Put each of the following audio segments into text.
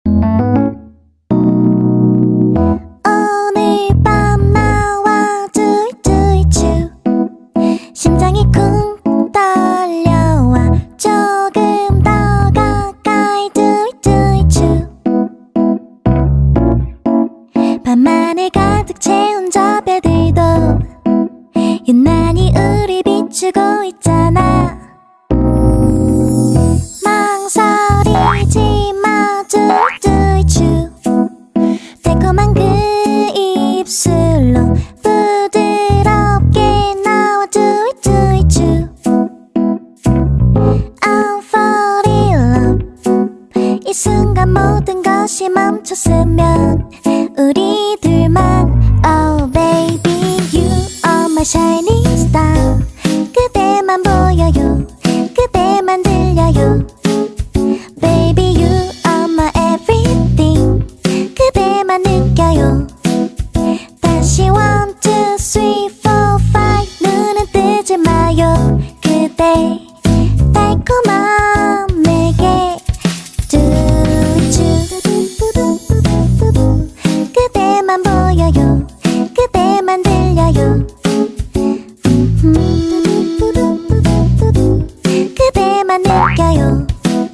오늘 밤 나와 두이두이쭈 심장이 쿵 떨려와 조금 더 가까이 두이두이쭈 밤하늘 가득 채운 저 별들도 유난히 우리 비추고 있잖아. 망설이지 마 두이두이쭈 달콤한 그 입술로 부드럽게 나와 두이두이쭈 I'm fall in love 이 순간 모든 것이 멈췄으면 우리 둘만 Oh baby you are my shining star 그대만 보여요 그대만 들려요 Baby you are my everything 그대만 느껴요 다시 1, 2, 3, 4, 5 눈은 뜨지 마요 그대 달콤한 내게 그대만 보여요 그대만 들려요 그대만 느껴요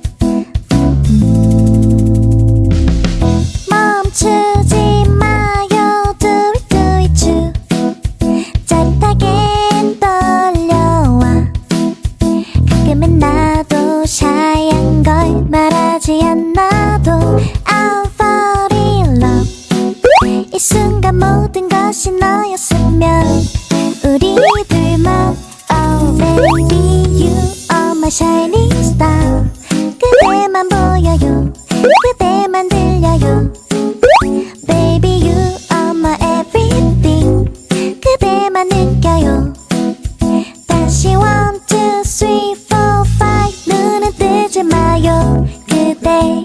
멈추지 마요 두이두이쭈 짜릿하게 떨려와 가끔은 나도 샤이한 걸 말하지 않아도 I'll fall in love 이 순간 모든 것이 너였으면 우리 둘만 Oh baby you are my shining star 그대만 보여요 그대만 들려요 Baby you are my everything 그대만 느껴요 다시 1, 2, 3, 4, 5 눈은 뜨지 마요 그대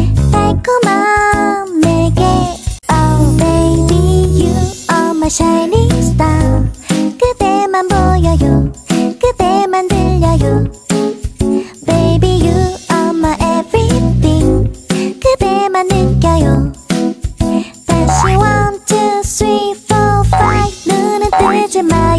달콤한 내게 Oh baby you are my shining star 그대만 보여요 그대만 들려요 Baby you are my everything 그대만 느껴요 다시 1, 2, 3, 4, 5 눈은 뜨지 마